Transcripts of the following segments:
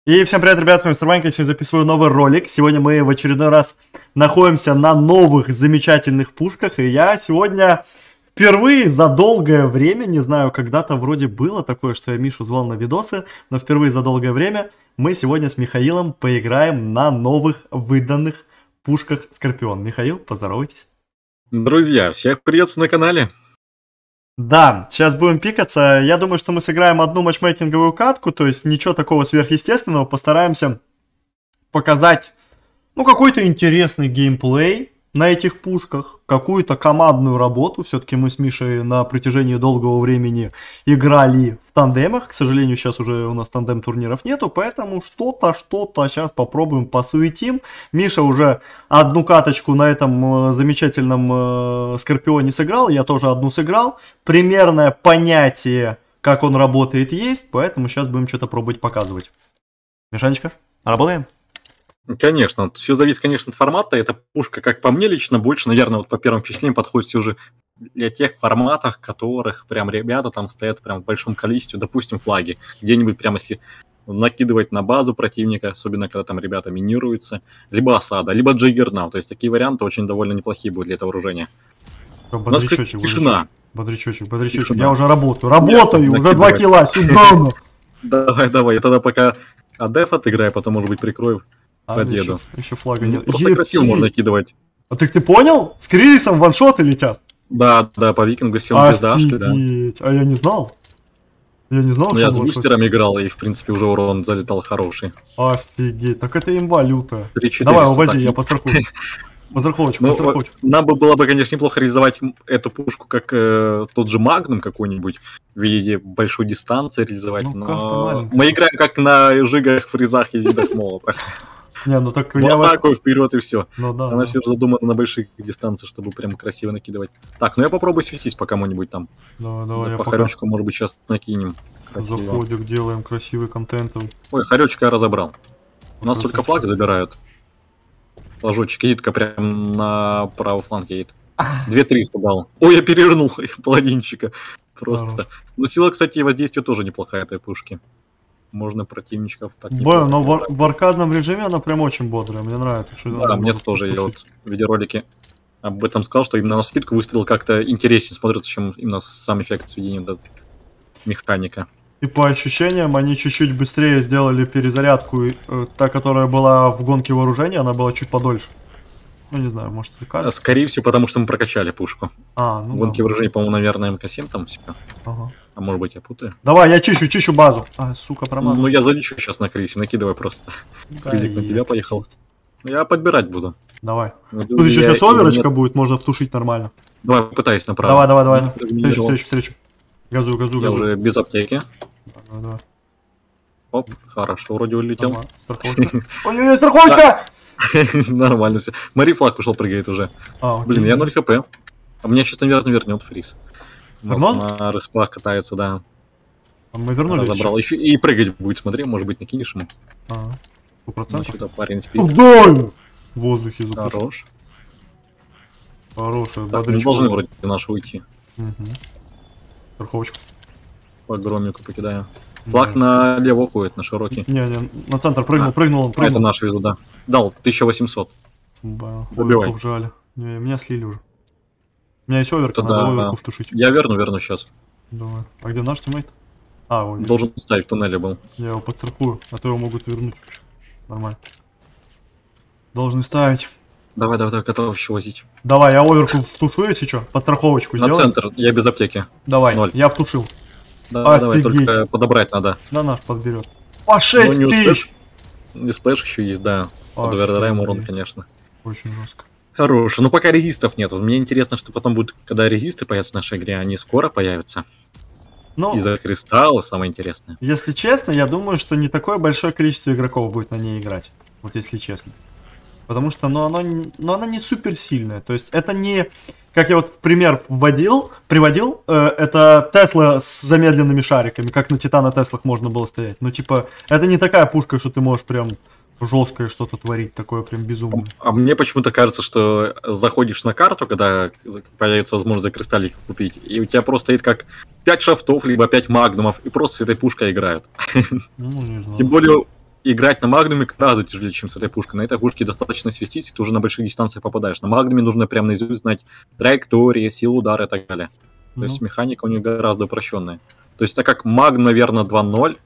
И всем привет, ребят, с вами Мистер Ванька, я сегодня записываю новый ролик. Сегодня мы в очередной раз находимся на новых замечательных пушках. И я сегодня впервые за долгое время, не знаю, когда-то вроде было такое, что я Мишу звал на видосы, но впервые за долгое время мы сегодня с Михаилом поиграем на новых выданных пушках Скорпион. Михаил, поздоровайтесь. Друзья, всех приветствую на канале. Да, сейчас будем пикаться. Я думаю, что мы сыграем одну матчмейкинговую катку, то есть ничего такого сверхъестественного. Постараемся показать, какой-то интересный геймплей на этих пушках, какую-то командную работу. Все-таки мы с Мишей на протяжении долгого времени играли в тандемах. К сожалению, сейчас уже у нас тандем-турниров нету, поэтому что-то сейчас попробуем посуетим. Миша уже одну каточку на этом замечательном Скорпионе сыграл, я тоже одну сыграл. Примерное понятие, как он работает, есть, поэтому сейчас будем что-то пробовать показывать. Мишанечка, работаем? Конечно, все зависит, конечно, от формата. Эта пушка, как по мне лично, больше, наверное, вот по первым впечатлениям подходит все же для тех форматах, которых прям ребята там стоят прям в большом количестве, допустим, флаги. Где-нибудь прямо если накидывать на базу противника, особенно когда там ребята минируются, либо осада, либо джиггернаут. То есть такие варианты очень довольно неплохие будут для этого вооружения. У нас, кстати, тишина. Бодрячочек. Я уже работаю, уже 2 килла, сюда. Давай, я тогда пока АДФ отыграю, потом, может быть, прикрою. Победу. Еще флага нет. Просто красиво можно кидывать. А ты понял? С кризисом ваншоты летят. Да, по викингу, если он пиздашки, да. А я не знал. Что я с бустером играл, и, в принципе, уже урон залетал хороший. Офигеть, так это имба лютая. 3400, давай, увози, я подстрахую. Подстраховочку. Нам бы было бы, конечно, неплохо реализовать эту пушку, как тот же Магнум какой-нибудь, в виде большой дистанции реализовать. Но мы играем как на жигах, фризах и зидах молотах. Так я такой вперед и все. Она все задумана на больших дистанциях, чтобы прям красиво накидывать. Так, я попробую светить по кому-нибудь там. Давай, по хоречку, может быть, сейчас накинем. Заходик, делаем красивый контент. Ой, хоречка я разобрал. У нас только флаг забирают. Флажочек, зитка прям на правый фланг едет. 2300 дал. Ой, я перевернул паладинчика. Просто. Сила, кстати, воздействия тоже неплохая этой пушки. Можно противничков так неплохо. Но в аркадном режиме она прям очень бодрая, мне нравится. Да, мне тоже, я вот в видеоролике об этом сказал, что именно на скидку выстрел как-то интереснее смотрится, чем именно сам эффект сведения механика. И по ощущениям они чуть-чуть быстрее сделали перезарядку. Та, которая была в гонке вооружения, она была чуть подольше. Не знаю, может это кажется. Скорее всего, потому что мы прокачали пушку. В гонке вооружения, по-моему, наверное, МК-7 там все. А может быть, я путаю? Давай, я чищу базу. Сука, промазал. Я залечу сейчас на крысе, накидывай просто. Кризик на тебя поехал. Я подбирать буду. Давай. Тут еще сейчас оверочка будет, можно втушить нормально. Давай, пытаюсь направо. Давай. Встречу. Газую. Я уже без аптеки. Давай. Оп, хорошо, вроде улетел. Страховочка. Ой, страховочка! Нормально все. Мари флаг ушел, прыгает уже. Блин, я 0 хп. А меня сейчас, наверное, вернет фриз. На респах катается, да. Мы вернулись. Разобрал. Еще и прыгать будет, смотри, может быть, накинешь ему. 100%. Сюда парень спит. Дай! В воздухе запушу. Хорошая, мы должны вроде наши уйти. Страховочку. По громику покидаю. Флаг налево уходит, на широкий. Не, на центр прыгнул. Это наш везу, да. Дал 1800. Убивай. Жаль. Не, меня слили уже. У меня есть оверка, надо оверку втушить. Я верну сейчас. Давай. А где наш тиммейт? Должен ставить в туннеле был. Я его подстрахую, а то его могут вернуть. Нормально. Должны ставить. Давай, готов еще возить. Давай, я оверку втушу, если что, подстраховочку сделаю. На центр, я без аптеки. Давай, 0. Я втушил. Давай, только подобрать надо. Да наш подберет. По 6000! Не сплэш еще есть, да. Подвердаем урон, конечно. Очень жестко. Хороший. Пока резистов нет. Мне интересно, что потом будет, когда резисты появятся в нашей игре, они скоро появятся. Из-за кристалла самое интересное. Если честно, я думаю, что не такое большое количество игроков будет на ней играть. Вот если честно. Потому что, она не супер сильная. То есть это не, как я вот пример приводил, это Тесла с замедленными шариками, как на Титана Теслах можно было стоять. Это не такая пушка, что ты можешь прям жесткое что-то творить, такое прям безумное. А мне почему-то кажется, что заходишь на карту, когда появится возможность за кристаллик купить, и у тебя просто стоит как 5 шафтов, либо 5 магнумов, и просто с этой пушкой играют. Не знаю. Тем более играть на магнуме гораздо тяжелее, чем с этой пушкой. На этой пушке достаточно свестись, и ты уже на больших дистанциях попадаешь. На магнуме нужно прям наизусть знать траектории, силу удара и так далее. То есть механика у них гораздо упрощенная. То есть так как маг, наверное, 2.0,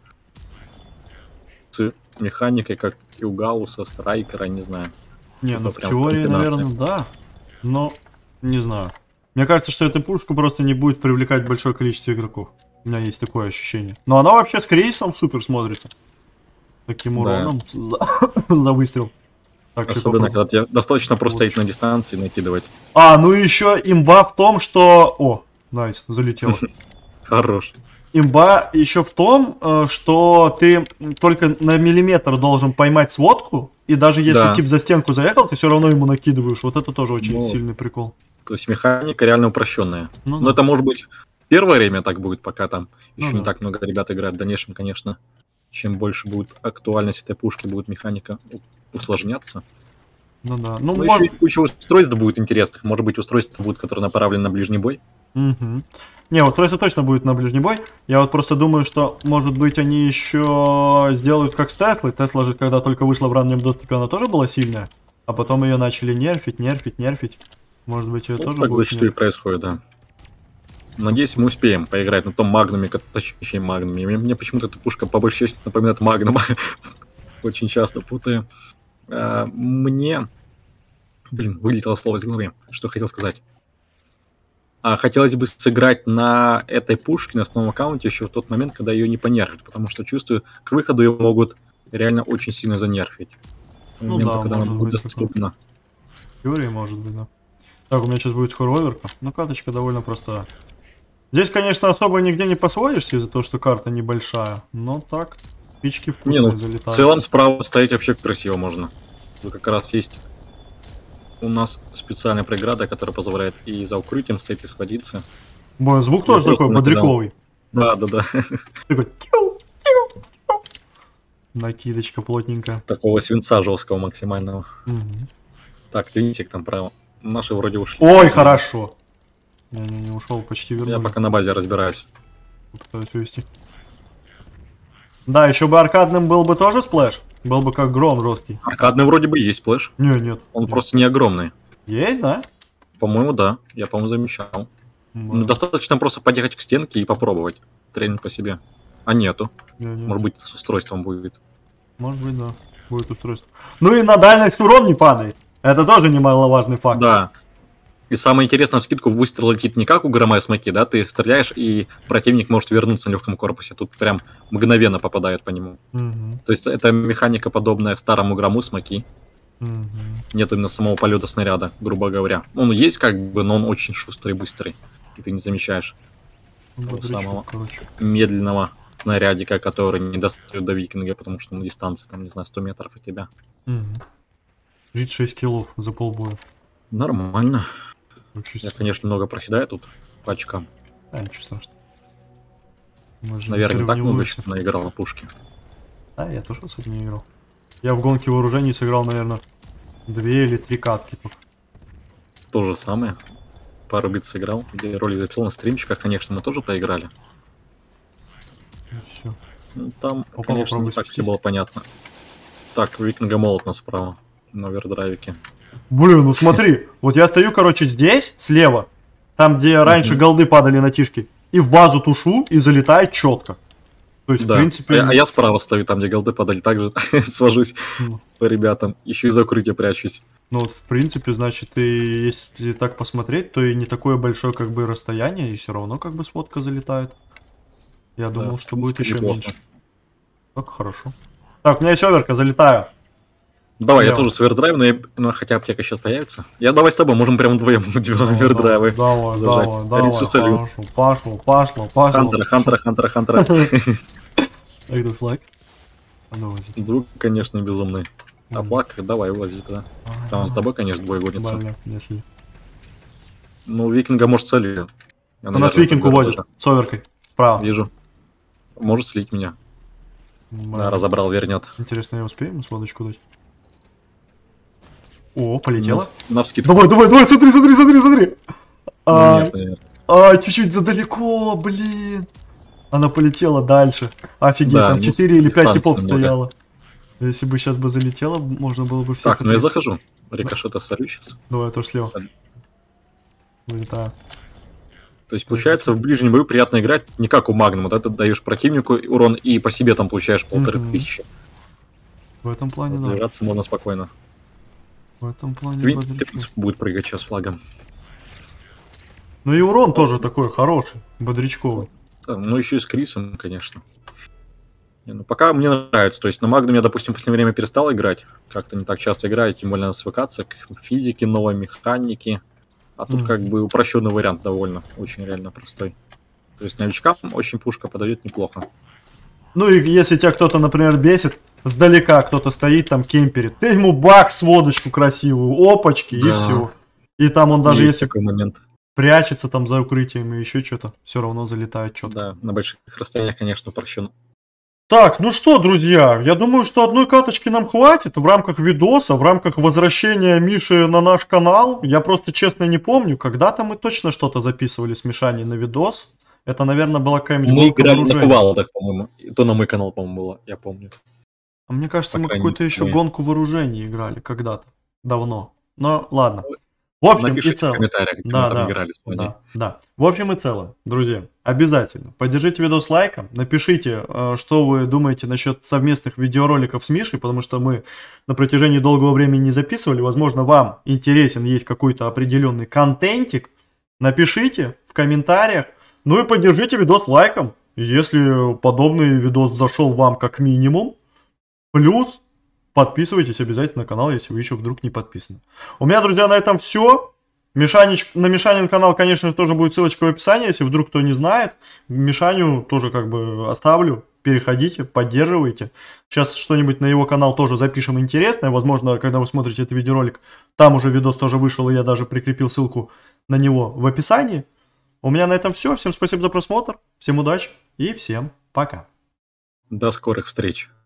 с механикой, как и у Гаусса, Страйкера, не знаю. Не, ну в теории, наверное, да. Но не знаю. Мне кажется, что эта пушка просто не будет привлекать большое количество игроков. У меня есть такое ощущение. Но она вообще с крейсом супер смотрится. Таким уроном за выстрел. Так, особенно, когда тебе достаточно просто стоять на дистанции и накидывать. Ну и еще имба в том, что... О, найс, залетело. Хорош. Имба еще в том, что ты только на миллиметр должен поймать сводку, и даже если тип за стенку заехал, ты все равно ему накидываешь. Вот это тоже очень сильный прикол. То есть механика реально упрощенная. Но это может быть первое время так будет, пока там еще не так много ребят играют. В дальнейшем, конечно, чем больше будет актуальность этой пушки, будет механика усложняться. Ну да. Ну, может... еще куча устройств будет интересных. Может быть, устройства будут, которые направлены на ближний бой. Не, устройство точно будет на ближний бой. Я вот просто думаю, что, может быть, они еще сделают как с Теслой. Тесла же, когда только вышла в раннем доступе, она тоже была сильная. А потом ее начали нерфить. Может быть, ее тоже так будет зачастую и происходит, да. Надеюсь, мы успеем поиграть на том магнуме, точнее магнуме. Мне почему-то эта пушка по большей части напоминает магнум. Очень часто путаю. Мне... Блин, вылетело слово из головы. Что хотел сказать? Хотелось бы сыграть на этой пушке, на основном аккаунте, еще в тот момент, когда ее не понерфят, потому что чувствую, к выходу ее могут реально очень сильно занерфить. Ну да, когда она будет доступна. В теории может быть, да. Так, у меня сейчас будет скоро оверка. Ну, карточка довольно простая. Здесь, конечно, особо нигде не посводишься из-за того, что карта небольшая, но так, пички вкусные залетают. В целом справа стоять вообще красиво можно. Тут как раз есть у нас специальная преграда, которая позволяет и за укрытием стоять, и сходиться. Звук тоже такой бодряковый. Да. Такой накидочка плотненькая. Такого свинца жесткого максимального. Так, твинтик там право. Наши вроде ушли. Ой, хорошо. Не ушел, почти вернули. Я пока на базе разбираюсь. Пытаюсь увести. Да, еще бы аркадным был бы тоже сплэш. Был бы как гром жесткий. Аркадный вроде бы есть сплэш. Нет. Он просто не огромный. Есть, да? По-моему, да. Я, по-моему, замечал. Ну, достаточно просто подъехать к стенке и попробовать. Тренинг по себе. А нету. Может быть, с устройством будет. Может быть, да. Будет устройство. Ну и на дальность урон не падает. Это тоже немаловажный факт. Да. И самое интересное, вскидку выстрел летит не как у грома смоки, да, ты стреляешь, и противник может вернуться на легком корпусе. Тут прям мгновенно попадает по нему. То есть это механика, подобная старому грому смоки. Нет именно самого полета снаряда, грубо говоря. Он есть как бы, но он очень шустрый, быстрый. И ты не замечаешь того самого медленного снарядика, который не достает до викинга, потому что на дистанции, там, не знаю, 100 метров от тебя. 36 киллов за полбоя. Нормально. Я, конечно, много проседаю тут по очкам. Да, ничего страшного. Наверное, не так много еще наиграл на пушке. Да, я тоже, кстати, не играл. Я в гонке вооружений сыграл, наверное, 2 или 3 катки только. То же самое. Пару бит сыграл, где ролик записал на стримчиках, конечно, мы тоже поиграли. Все. Ну, там, конечно, не так все было понятно. Так, викинга молот нас справа, на овердрайвике. Блин, ну смотри, вот я стою, короче, здесь, слева, там, где раньше голды падали на тишки, и в базу тушу, и залетает четко. То есть, в принципе... А я справа стою, там, где голды падали, также свожусь по ребятам, еще и за укрытие прячусь. Ну вот, в принципе, значит, и если так посмотреть, то и не такое большое, как бы, расстояние, и все равно, как бы, сводка залетает. Я думал, что будет еще меньше. Так, хорошо. Так, у меня есть оверка, залетаю. Давай, я тоже с овердрайвом, но хотя аптека сейчас появится. Давай с тобой, можем прям вдвоем овердрайвы зажать. Пошло. Хантера. Этот флаг? Друг, конечно, безумный. А флаг, давай, увози туда. Там с тобой, конечно, двое гонится. Ну, викинга может целью. У нас викинг увозит с оверкой. Справа. Вижу. Может слить меня. Да, разобрал, вернет. Интересно, я успею сводочку дать? О, полетела. Навскидку. Давай, смотри. Нет. Чуть-чуть задалеко, блин. Она полетела дальше. Офигеть, там 4 или 5 типов стояло. Если бы сейчас бы залетело, можно было бы всех Так, ну я ответить. захожу. Рикошета сорю сейчас. Давай, я тоже слева. Вылетаю. То есть, получается, в ближнем бою приятно играть не как у Магнума, да, ты даешь противнику урон и по себе там получаешь 1500. В этом плане, да. Держаться можно спокойно. В этом плане Твинс будет прыгать сейчас флагом. Ну и урон тоже такой хороший, бодрячковый. Да, ну еще и с Крисом, конечно. Не, ну пока мне нравится. То есть на Магнуме я, допустим, в последнее время перестал играть. Как-то не так часто играю, тем более надо свыкаться к физике, новой механике. А тут как бы упрощенный вариант довольно, очень реально простой. То есть новичкам очень пушка подойдет неплохо. Ну и если тебя кто-то, например, бесит, сдалека кто-то стоит там кемперит, ты ему бакс, водочку красивую, опачки, да. И все. И там он даже есть если такой момент. Прячется там за укрытием и еще что-то, все равно залетает что-то. Да, на больших расстояниях, конечно, упрощен. Так, ну что, друзья, я думаю, что одной каточки нам хватит в рамках видоса, в рамках возвращения Миши на наш канал. Я просто честно не помню, когда-то мы точно что-то записывали с Мишаней на видос. Это, наверное, была какая-нибудь Мы играли на кувалдах, по-моему. То на мой канал, по-моему, было, я помню. А мне кажется, мы какую-то еще гонку вооружений играли когда-то, давно. Но ладно. В общем и целом. В комментариях, где мы там играли с вами. Да. В общем и целом, друзья, обязательно поддержите видос лайком, напишите, что вы думаете насчет совместных видеороликов с Мишей, потому что мы на протяжении долгого времени не записывали. Возможно, вам интересен есть какой-то определенный контентик. Напишите в комментариях. Ну и поддержите видос лайком, если подобный видос зашел вам как минимум. Плюс подписывайтесь обязательно на канал, если вы еще вдруг не подписаны. У меня, друзья, на этом все. На Мишанин канал, конечно, тоже будет ссылочка в описании, если вдруг кто не знает. Мишаню тоже как бы оставлю. Переходите, поддерживайте. Сейчас что-нибудь на его канал тоже запишем интересное. Возможно, когда вы смотрите этот видеоролик, там уже видос тоже вышел, и я даже прикрепил ссылку на него в описании. У меня на этом все. Всем спасибо за просмотр, всем удачи и всем пока. До скорых встреч.